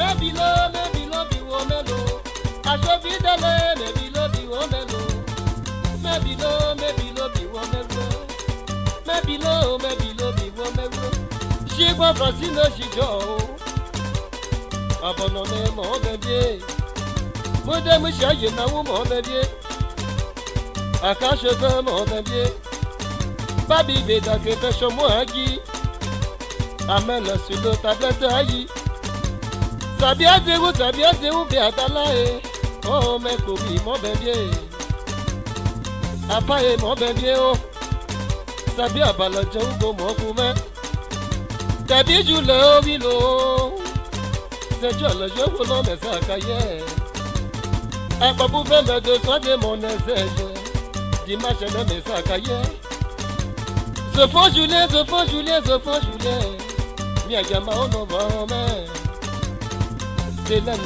Mebilo biwo melo. Aso bidele mebilo biwo melo. Mebilo biwo melo. Mebilo biwo melo. Shigwa Francino shijo. Abono me mo bebie. Mode mu shaye na wo mo bebie. Akasho go mo bebie. Babi beda ke pesho mo agi. Amena sulo tablette ayi. Sabia zewu bi atalae. Oh me ko bi mo bebie. Apaye mo bebie o. Sabia balajo go mo ku me. Tabi julo wi lo. Se jolo jo wo lo me sakaye. Apabu fe me de so de mon eseje. Dimanche ne me sakaye. Se font Julien. Mi agama ono ba me. Tele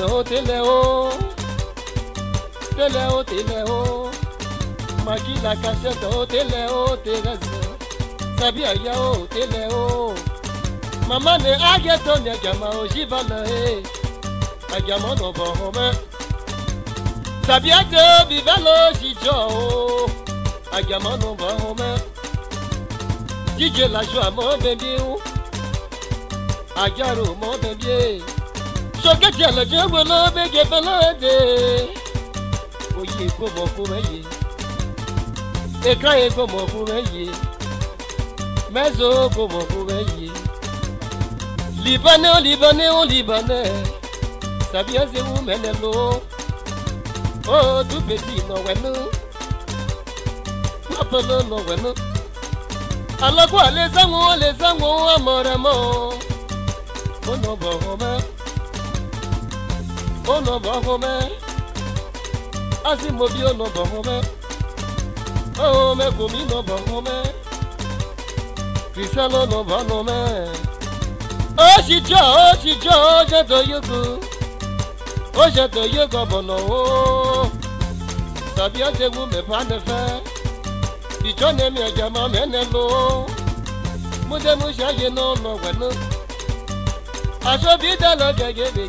o. Magi la cachette o tele o Thérèse. Sabia ya o tele o. Maman ne ageto ne agama o jibana e. Agama no ba me. Sabia te bivelo jijo o. Agama no ba me. Dije la joie mon bébé ou Agaro mon bébé Choquette le Dieu le bébé belade Oye como kumeye Ekaye como kumeye Mezo como kumeye Libanais Sabia c'est où menelo Oh tout petit no wenu Apolo no wenu Alakwa les sango amoramo. Ono bohome. Asimobi ono bohome. Oh me komi no bohome. Cristiano no bohome. Oh shijo, je to yugo bono. Sabia te wu me pa ne fe. Bichone mi agama menelo. Mude mu shaye no wenu. Aso bida lo gege.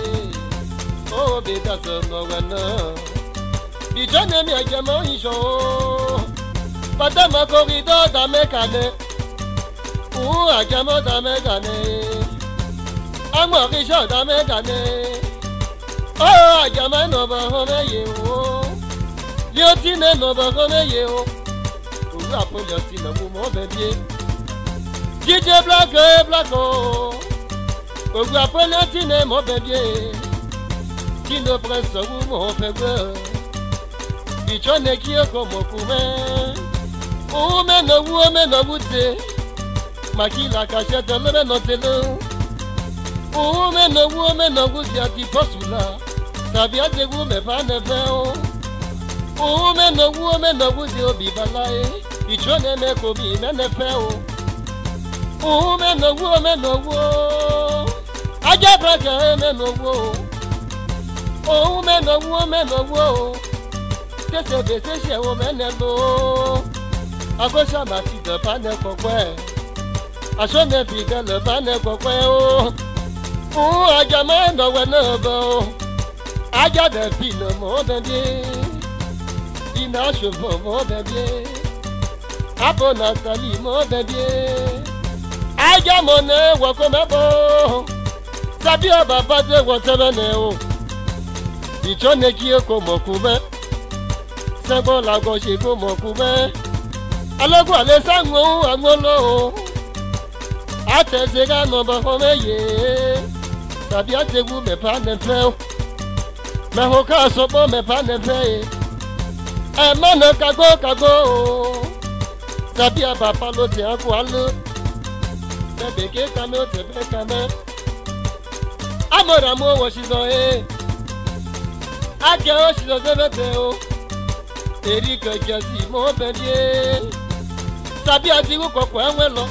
Oh bida so no wenu. Bichone mi agama isho. Pata ma corridor da mekane. Agama da mekane. Amo risho da mekane. Oh agama no ba home ye o. Liotine no ba home ye o. Apollo si le mouvement bébé. DJ Blacko. Ogu Apollo si le mon bébé. Qui ne presse où mon bébé. Bichone qui est comme mon cousin. Oh mais no goûter. Maki la cachette le menotelo. Oh mais no goûter à ti posula. Ça vient de vous mais pas ne faire. Oh mais no goûter au bibalae. Ichone me kobi me ne fe o. O me no wo. Aja braga me no wo. O me no wo. Kese be se se o me ne lo. Agosha ma ti de pa ne kokwe. Aso me fi de le pa ne kokwe o. O aja me no we no bo. Aja de fi no mo de bien. Ina chevaux mo de bien. Apo Nathalie mon bébé. Aja mone wako mebo. Sabia baba de watemene o. Ichone kie komo kume. Sebo la gauche komo kume. Alogo ale sango angolo. Atezega no ba homeye. Sabia te wu me pa ne fe. Me hoka sobo me pa ne fe. E mano kago. Sabia papa lo te akwalo. Bebe ke kame o te be kame. Amora mo wo shizo e. Ake o shizo zebete o. Eri ko jasi mo bebie. Sabia ti wo kokko enwe lo.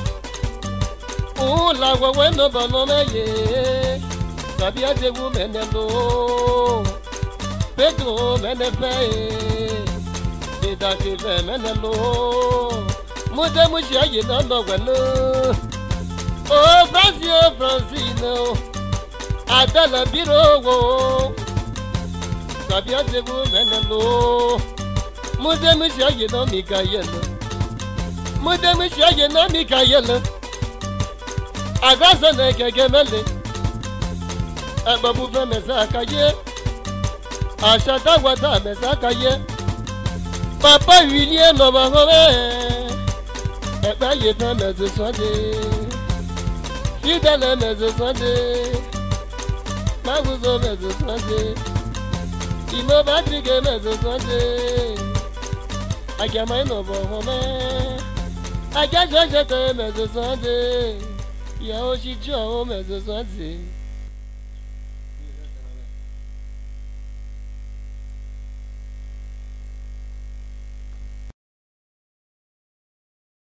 O la wo we no bono meye. Sabia te wu menelo. Pedro menefe. Beda ke ve menelo. Mude mu shaye no wenu. Oh Francino. Adala biro Sabia de Menelo Mudemisha Yeno Mikael Mudemisha Yeno Mikael Agazane Gemele Ababu Mesakaye Ashata Wata Mesakaye Papa William Novahore Eba Yeta Mezuswade Fidele Mezuswade Maguzo Mezuswade Imo Patrick Mezuswade Agama Novahome Agaja Mezuswade Yaoshi Joe Mezuswade